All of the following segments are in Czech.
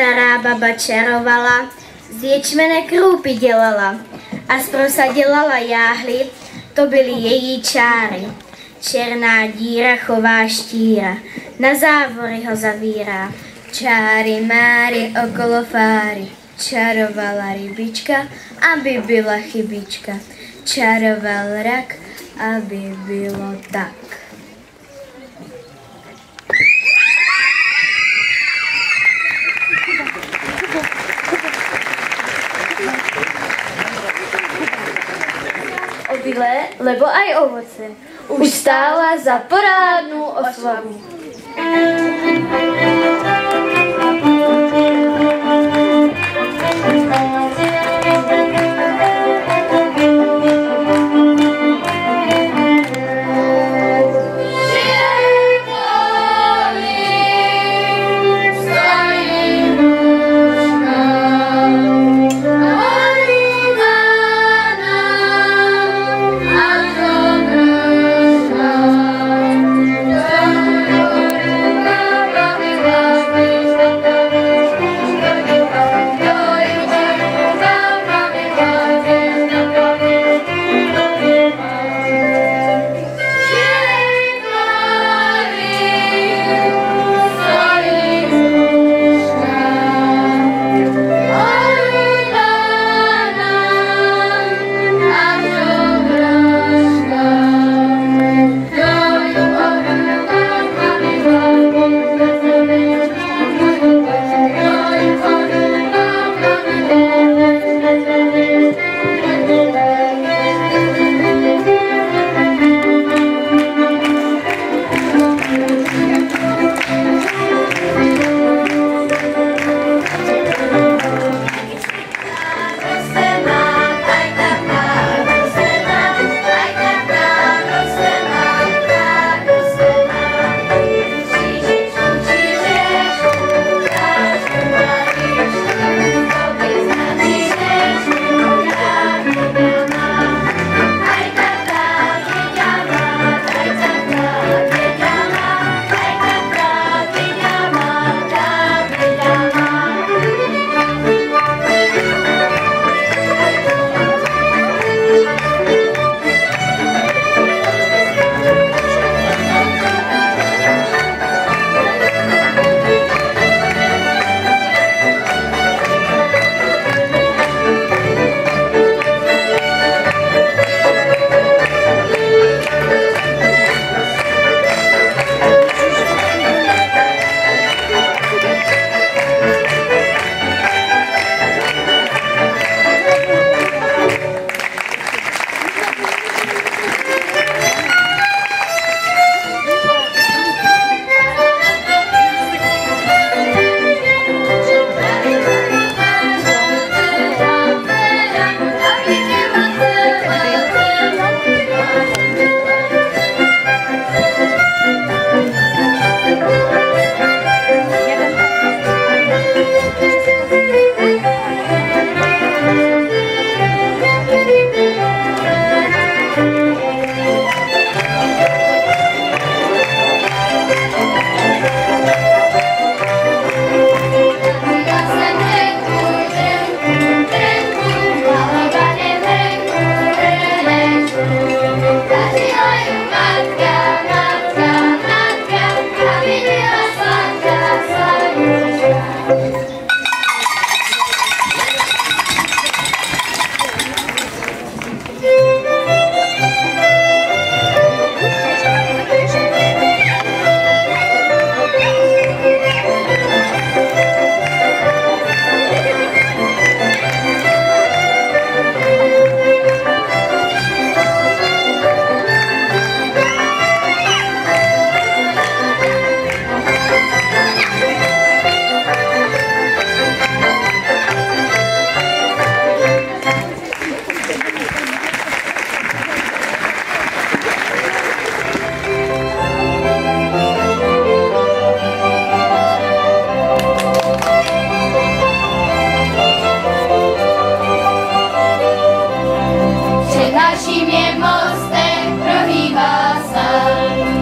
stará baba čarovala, z ječmene krůpy dělala a z prosa dělala jáhly, to byly její čáry. Černá díra chová štíra, na závory ho zavírá. Čáry máry okolo fáry, čarovala rybička, aby byla chybička. Čaroval rak, aby bylo tak. Obilé, lebo aj ovoce, už stála za porádnu oslavu.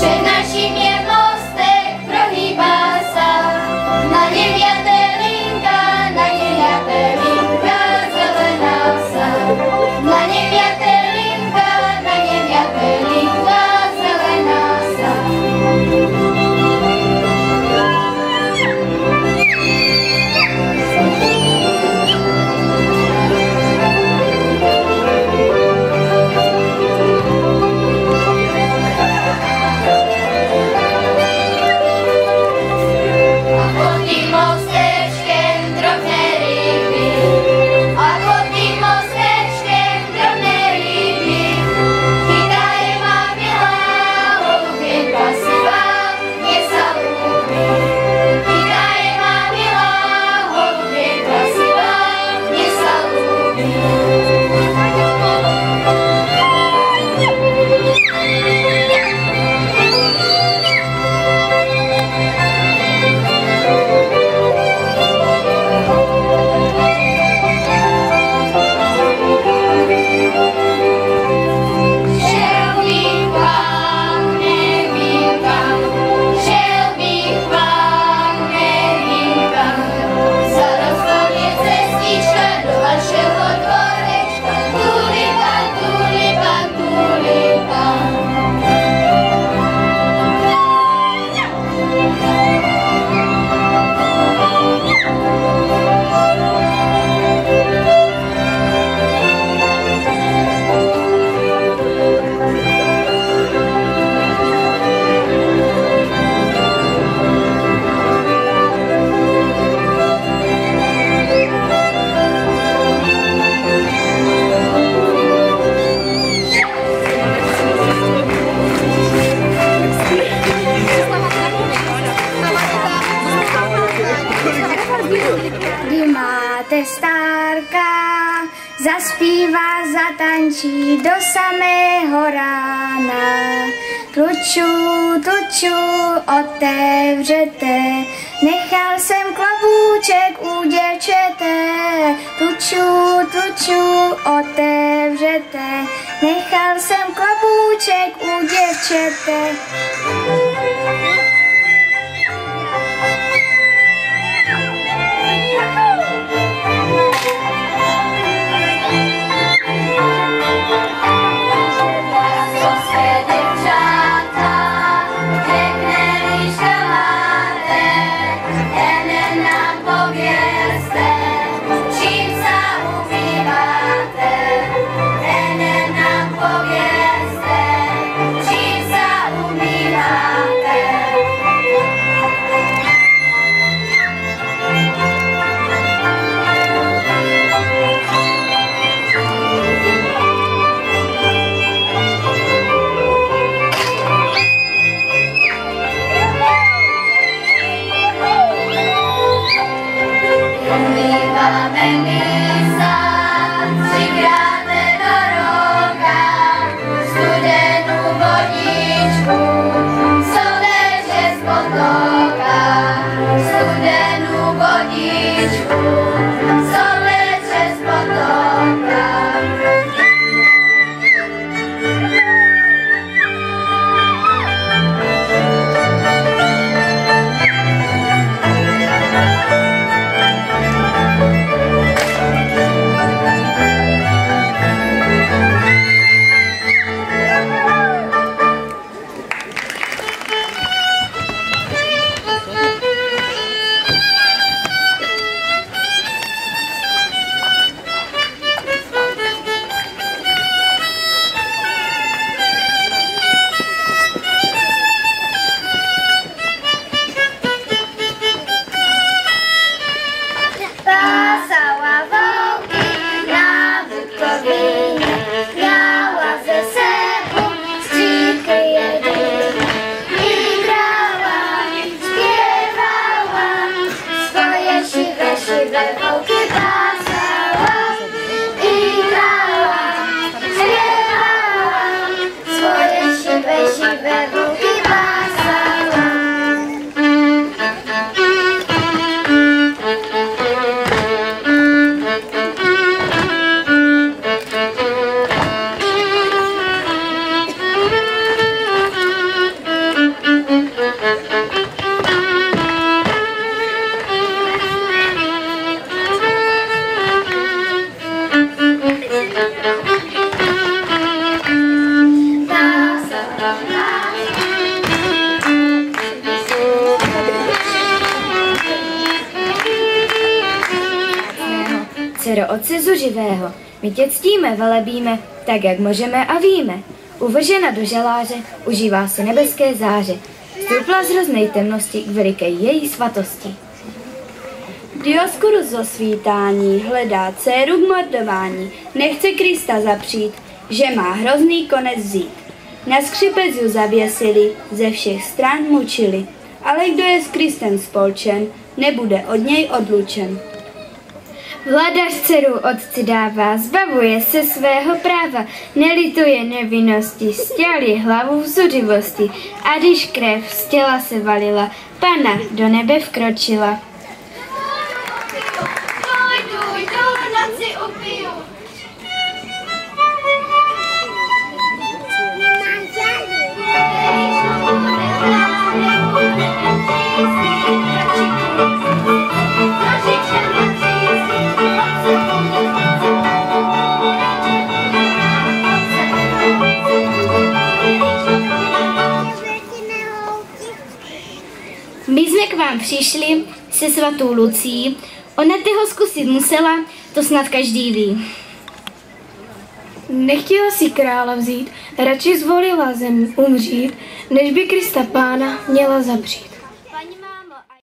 Deviate linka končí do samého rána. Tluču, tluču, otevřete, nechal jsem klobouček u děvčete. Tluču, tluču, otevřete, nechal jsem klobouček u děvčete. Dcero Otce zuřivého, my tě ctíme, velebíme, tak jak můžeme a víme. Uvržena do žaláře, užívá si nebeské záře. Vstoupila z hroznej temnosti k veliké její svatosti. Dioskurus zosvítání hledá dceru k mordování, nechce Krista zapřít, že má hrozný konec vzít. Na skřipec ju zavěsili, ze všech stran mučili, ale kdo je s Kristem spolčen, nebude od něj odlučen. Vladař dceru otci dává, zbavuje se svého práva, nelituje nevinnosti, stěl je hlavu v zuřivosti, a když krev z těla se valila, Pana do nebe vkročila. My jsme k vám přišli se svatou Lucí. Ona toho zkusit musela, to snad každý ví. Nechtěla si krála vzít, radši zvolila zem umřít, než by Krista Pána měla zapřít.